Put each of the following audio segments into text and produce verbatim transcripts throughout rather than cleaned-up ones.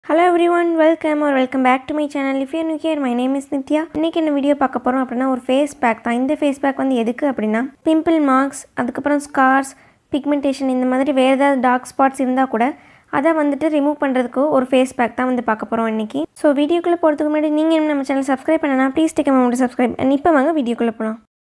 Hello everyone, welcome or welcome back to my channel. If you are new here, my name is Nithya. இன்னைக்கு என்ன video பார்க்க போறோம் அப்படினா ஒரு face pack தான். இந்த ஃபேஸ் பேக் வந்து எதுக்கு அப்படினா pimple marks, அதுக்கு அப்புறம் scars, pigmentation இந்த மாதிரி வேற ஏதாவது dark spots இருந்தா கூட அத வந்துட்டு ரிமூவ் பண்றதுக்கு ஒரு ஃபேஸ் பேக் தான் வந்து பார்க்க போறோம் இன்னைக்கு. சோ வீடியோக்குள்ள போறதுக்கு முன்னாடி நீங்க இன்னும் நம்ம சேனல் Subscribe பண்ணலனா please take a moment to subscribe. and இப்போ வாங்க வீடியோக்குள்ள போலாம்.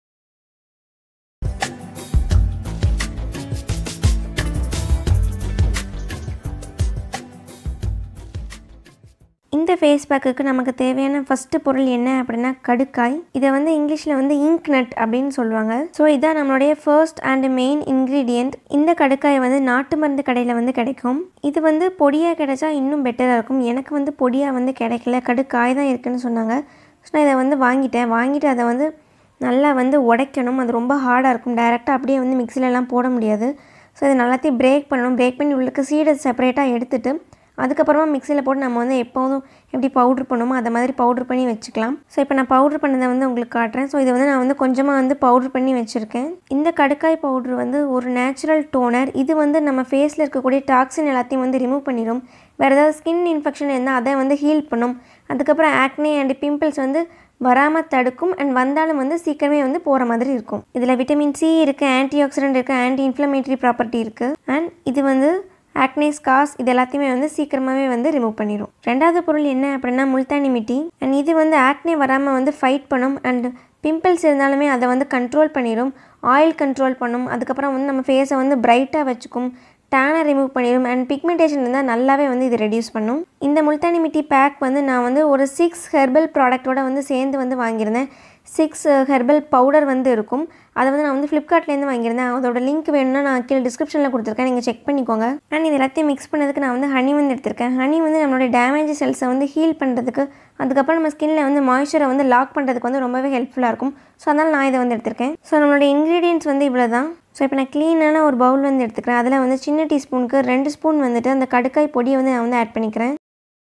இந்த ஃபேஸ் பேக்குக்கு நமக்கு தேவையான ஃபர்ஸ்ட் பொருள் என்ன அப்படினா கடுக்காய். இத வந்து இங்கிலீஷ்ல வந்து Inknut அப்படினு சொல்வாங்க. சோ இதான் நம்மளுடைய ஃபர்ஸ்ட் அண்ட் மெயின் இன்கிரிடியன்ட். இந்த கடுக்காய் வந்து நாட்டு மருந்து கடையில வந்து கிடைக்கும். இது வந்து பொடியா கிடைச்சா இன்னும் பெட்டரா இருக்கும். எனக்கு வந்து பொடியா வந்து கிடைக்கல, கடுக்காய் தான் இருக்குன்னு சொன்னாங்க. சோ நான் இத வந்து வாங்கிட்டேன். வாங்கிட்டு அத வந்து நல்லா வந்து உடைக்கணும். அது ரொம்ப ஹார்டா இருக்கும். டைரக்டா அப்படியே வந்து மிக்ஸில எல்லாம் போட முடியாது. சோ இத நல்லாத்தையும் பிரேக் பண்ணனும். பிரேக் பண்ணி உள்ளக்க சீட செப்பரேட்டா எடுத்துட்டு அதுக்கு அப்புறமா மிக்ஸில போட்டு நம்ம வந்து எப்போதும் எப்படி பவுடர் பண்ணுமோ அத மாதிரி பவுடர் பண்ணி வெச்சுக்கலாம். சோ இப்போ நான் பவுடர் பண்ணத வந்து உங்களுக்கு காட்றேன். சோ இத வந்து நான் வந்து கொஞ்சமா வந்து பவுடர் பண்ணி வெச்சிருக்கேன். இந்த கடுக்காய் பவுடர் வந்து ஒரு நேச்சுரல் டோனர். இது வந்து நம்ம ஃபேஸ்ல இருக்க கூடிய டாக்ஸின் எல்லாத்தையும் வந்து ரிமூவ் பண்ணிரும். வேற ஏதாவது ஸ்கின் இன்ஃபெக்ஷன் இருந்தா அத வந்து ஹீல் பண்ணும். அதுக்கு அப்புறம் acne and pimples வந்து வராம தடுக்கும். and வந்தாலும் வந்து சீக்கிரமே வந்து போற மாதிரி இருக்கும். இதுல விட்டமின் சி இருக்கு, ஆன்டி ஆக்சிடென்ட் இருக்கு, ஆன்டி இன்ஃப்ளமேட்டரி ப்ராப்பர்ட்டி இருக்கு. and இது வந்து acne scars இது எல்லாத்தையுமே வந்து சீக்கிரமாவே வந்து ரிமூவ் பண்ணிரும். இரண்டாவது பொருள் என்ன அப்படினா முல்தானி மிட்டி. and இது வந்து acne வராம வந்து ஃபைட் பண்ணும். and pimples இருந்தாலுமே அத வந்து கண்ட்ரோல் பண்ணிரும். ஆயில் கண்ட்ரோல் பண்ணும். அதுக்கு அப்புறம் வந்து நம்ம ஃபேஸை வந்து பிரைட்டா வச்சுக்கும். tan ரிமூவ் பண்ணிரும். and pigmentation இருந்தா நல்லாவே வந்து இது ரெடியூஸ் பண்ணும். இந்த முல்தானி மிட்டி பேக் வந்து நான் வந்து ஒரு six ஹெர்பல் ப்ராடக்ட்டோட வந்து சேர்ந்து வந்து வாங்கியிருந்தேன். six ஹெர்பல் பவுடர் வந்து இருக்கும். அத வந்து நான் வந்து Flipkartல இருந்து வாங்கியிருந்தேன். அதோட லிங்க் வேணும்னா நான் கீழ டிஸ்கிரிப்ஷன்ல கொடுத்திருக்கேன். நீங்க செக் பண்ணிக்கோங்க. and இது எல்லாத்தையும் mix பண்ணதுக்கு நான் வந்து ஹனி வந்து எடுத்துர்க்கேன். ஹனி வந்து நம்மளோட டேமேஜ் செல்ஸை வந்து ஹீல் பண்றதுக்கு, அதுக்கு அப்புறம் நம்ம ஸ்கின்ல வந்து மாய்ஸ்சரை வந்து லாக் பண்றதுக்கு வந்து ரொம்பவே ஹெல்ப்ஃபுல்லா இருக்கும். சோ அதனால நான் இத வந்து எடுத்துர்க்கேன். சோ நம்மளோட இன்கிரிடியன்ட்ஸ் வந்து இவ்வளவுதான். சோ இப்போ நான் க்ளீனான ஒரு பவுல் வந்து எடுத்துக்கிறேன். அதுல வந்து சின்ன டீஸ்பூனுக்கு ரெண்டு ஸ்பூன் வந்துட்டு அந்த கடுக்காய் பொடியை வந்து நான் வந்து ஆட் பண்ணிக்கிறேன்.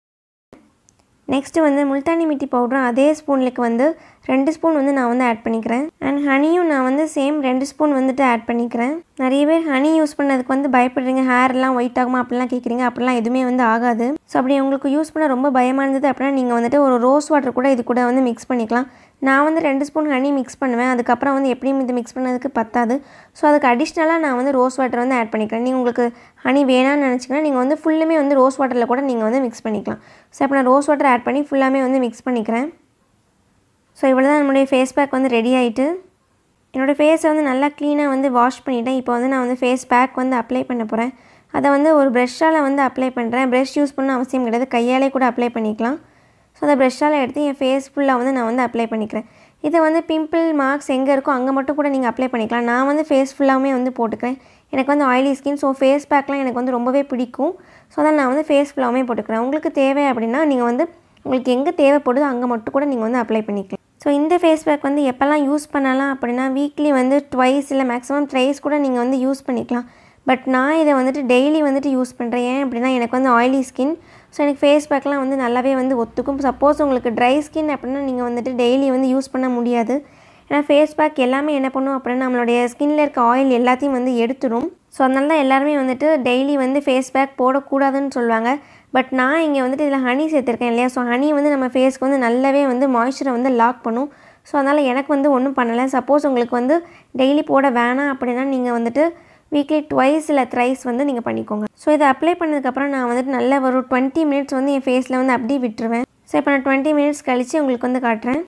நெக்ஸ்ட் வந்து முல்தானி மிட்டி பவுடர் அதே ஸ்பூன்லக்கு வந்து ரெண்டு ஸ்பூன் வந்து நான் வந்து ஆட் பண்ணிக்கிறேன். and ஹனியும் நான் வந்து சேம் ரெண்டு ஸ்பூன் வந்துட்டு ஆட் பண்ணிக்கிறேன். நிறைய பேர் ஹனி யூஸ் பண்ணதுக்கு வந்து பயப்படுறீங்க, ஹேர் எல்லாம் ஒயிட் ஆகுமா அப்படிலாம் கேக்குறீங்க. அப்படிலாம் எதுவுமே வந்து ஆகாது. சோ அப்படி உங்களுக்கு யூஸ் பண்ண ரொம்ப பயமா இருந்தது அப்படினா நீங்க வந்துட்டு ஒரு ரோஸ் வாட்டர் கூட இது கூட வந்து மிக்ஸ் பண்ணிக்கலாம். நான் வந்து ரெண்டு ஸ்பூன் ஹனி மிக்ஸ் பண்ணுவேன். அதுக்கு அப்புறம் வந்து எப்படியும் இது மிக்ஸ் பண்ணதுக்கு பத்தாது. சோ அதுக்கு அடிஷனலா நான் வந்து ரோஸ் வாட்டர் வந்து ஆட் பண்ணிக்கிறேன். நீங்க உங்களுக்கு ஹனி வேணாம்னு நினைச்சீங்கன்னா நீங்க வந்து ஃபுல்லுமே வந்து ரோஸ் வாட்டர்ல கூட நீங்க வந்து மிக்ஸ் பண்ணிக்கலாம். சோ இப்போ நான் ரோஸ் வாட்டர் ஆட் பண்ணி ஃபுல்லாமே வந்து மிக்ஸ் பண்ணிக்கிறேன். சோ இவ்வளவுதான் நம்மளுடைய ஃபேஸ் பேக் வந்து ரெடி ஆயிட்டு. என்னோட ஃபேஸை வந்து நல்லா க்ளீனா வந்து வாஷ் பண்ணிட்டேன். இப்போ வந்து நான் வந்து ஃபேஸ் பேக் வந்து அப்ளை பண்ண போறேன். அத வந்து ஒரு பிரஷ்ஷால வந்து அப்ளை பண்றேன். பிரஷ் யூஸ் பண்ண அவசியம் கிடையாது. கையாலே கூட அப்ளை பண்ணிக்கலாம். சோ அத பிரஷ்ஷால எடுத்து என் ஃபேஸ் ஃபுல்லா வந்து நான் வந்து அப்ளை பண்ணிக்கிறேன். இது வந்து பிம்பிள் மார்க்ஸ் எங்க இருக்கோ அங்க மட்டும் கூட நீங்க அப்ளை பண்ணிக்கலாம். நான் வந்து ஃபேஸ் ஃபுல்லாமே வந்து போட்டுக்கிறேன். எனக்கு வந்து ஆயிலி ஸ்கின். சோ ஃபேஸ் பேக்லாம் எனக்கு வந்து ரொம்பவே பிடிக்கும். சோ அத நான் வந்து ஃபேஸ் ஃபுல்லாமே போட்டுக்கிறேன். உங்களுக்கு தேவை அப்படினா நீங்க வந்து உங்களுக்கு எங்க தேவைப்படுதோ அங்க மட்டும் கூட நீங்க வந்து அப்ளை பண்ணிக்கலாம். சோ இந்த ஃபேஸ் பேக் வந்து எப்பலாம் யூஸ் பண்ணலாம் அப்படினா வீக்லி வந்து ட்வைஸ் இல்ல மேக்ஸिमम த்ரைஸ் கூட நீங்க வந்து யூஸ் பண்ணிக்கலாம். பட் நான் இத வந்துட்டு டெய்லி வந்துட்டு யூஸ் பண்றேன். ஏன் அப்படினா எனக்கு வந்து ஆயிலி ஸ்கின். சோ எனக்கு ஃபேஸ் பேக்லாம் வந்து நல்லாவே வந்து ஒத்துக்கும். சப்போஸ் உங்களுக்கு ட்ரை ஸ்கின் அப்படினா நீங்க வந்துட்டு டெய்லி வந்து யூஸ் பண்ண முடியாது. ஏனா ஃபேஸ் பேக் எல்லாமே என்ன பண்ணும் அப்படினா நம்மளுடைய ஸ்கின்ல இருக்க ஆயில் எல்லாத்தையும் வந்து எடுத்துரும். சோ அதனால தான் எல்லாரும் வந்துட்டு டெய்லி வந்து ஃபேஸ் பேக் போட கூடாதுன்னு சொல்வாங்க. பட் நான் இங்க வந்துட்டு இதல ஹனி சேர்த்திருக்கேன் இல்லையா? சோ ஹனி வந்து நம்ம ஃபேஸ்க்கு வந்து நல்லாவே வந்து மாய்ஸ்சரை வந்து லாக் பண்ணும். சோ அதனால எனக்கு வந்து ஒண்ணும் பண்ணல. சப்போஸ் உங்களுக்கு வந்து டெய்லி போட வேணாம் அப்படினா நீங்க வந்துட்டு வீக்லி ட்வைஸ் இல்ல த்ரைஸ் வந்து நீங்க பண்ணிக்கோங்க. சோ இத அப்ளை பண்ணதுக்கு அப்புறம் நான் வந்துட்டு நல்ல ஒரு twenty மினிட்ஸ் வந்து என் ஃபேஸ்ல வந்து அப்படியே விட்டுருவேன். சோ இப்போ நான் twenty மினிட்ஸ் கழிச்சு உங்களுக்கு வந்து காட்றேன்.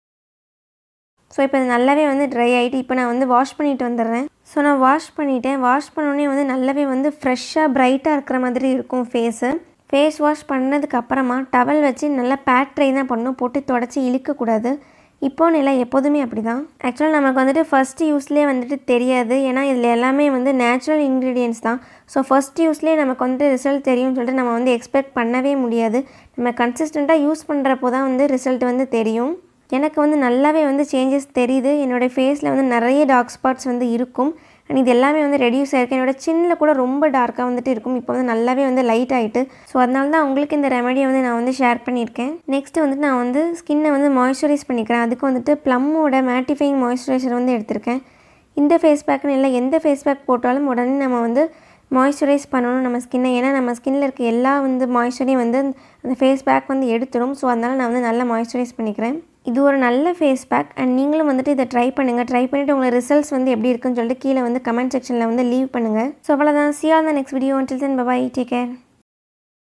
சோ இப்போ இது நல்லாவே வந்து ட்ரை ஆயிட்டு இப்போ நான் வந்து வாஷ் பண்ணிட்டு வந்துறேன். சோ நான் வாஷ் பண்ணிட்டேன். வாஷ் பண்ணோனே வந்து நல்லாவே வந்து ஃப்ரெஷ்ஷா பிரைட்டா இருக்கிற மாதிரி இருக்கும் ஃபேஸ். ஃபேஸ் வாஷ் பண்ணதுக்கு அப்புறமா டவல் வச்சு நல்லா பேட் ட்ரை தான் பண்ணனும். போட்டு தொடச்சி இழுக்க கூடாது. இப்போ இல்ல எப்போதுமே அப்படிதான். एक्चुअली நமக்கு வந்துட்டு ஃபர்ஸ்ட் யூஸ்லயே வந்துட்டு தெரியாது. ஏனா இதுல எல்லாமே வந்து நேச்சுரல் இன்கிரிடியன்ட்ஸ் தான். சோ ஃபர்ஸ்ட் யூஸ்லயே நமக்கு வந்து ரிசல்ட் தெரியும்னு சொல்லிட்டு நம்ம வந்து எக்ஸ்பெக்ட் பண்ணவே முடியாது. நம்ம கன்சிஸ்டன்ட்டா யூஸ் பண்றப்போ தான் வந்து ரிசல்ட் வந்து தெரியும். எனக்கு வந்து நல்லாவே வந்து சேஞ்சஸ் தெரியுது. என்னோட ஃபேஸ்ல வந்து நிறைய டார்க் ஸ்பாட்ஸ் வந்து இருக்கும். and இது எல்லாமே வந்து ரெடியூஸ் ஆயிருக்கு. என்னோட சின்ல கூட ரொம்ப டார்க்கா வந்துட்டு இருக்கும். இப்போ வந்து நல்லாவே வந்து லைட் ஆயிட்டு. சோ அதனால தான் உங்களுக்கு இந்த ரெமெடியை வந்து நான் வந்து ஷேர் பண்ணியிருக்கேன். நெக்ஸ்ட் வந்து நான் வந்து ஸ்கின்னை வந்து மாய்ஸ்சரைஸ் பண்ணிக்கிறேன். அதுக்கு வந்துட்டு ப்ளம்மோட மேட்டிஃபையிங் மாய்ஸ்சரைசர் வந்து எடுத்துர்க்கேன். இந்த ஃபேஸ் பேக்னு இல்ல எந்த ஃபேஸ் பேக் போட்டாலும் உடனே நம்ம வந்து மாய்ஸ்சரைஸ் பண்ணணும் நம்ம ஸ்கின்னை. ஏன்னா நம்ம ஸ்கின்னில் இருக்க எல்லா வந்து மாய்ஸ்சரையும் வந்து அந்த ஃபேஸ் பேக் வந்து எடுத்துடும். ஸோ அதனால் நான் வந்து நல்லா மாய்ஸ்சரைஸ் பண்ணிக்கிறேன். இது ஒரு நல்ல ஃபேஸ் பேக் அண்ட் நீங்களும் வந்துட்டு இதை ட்ரை பண்ணுங்கள். ட்ரை பண்ணிவிட்டு உங்களுக்கு ரிசல்ட்ஸ் வந்து எப்படி இருக்குன்னு சொல்லிட்டு கீழே வந்து கமெண்ட் செக்ஷனில் வந்து லீவ் பண்ணுங்கள். ஸோ அவ்வளோதான். see you on the next video. Until then, bye bye, take care.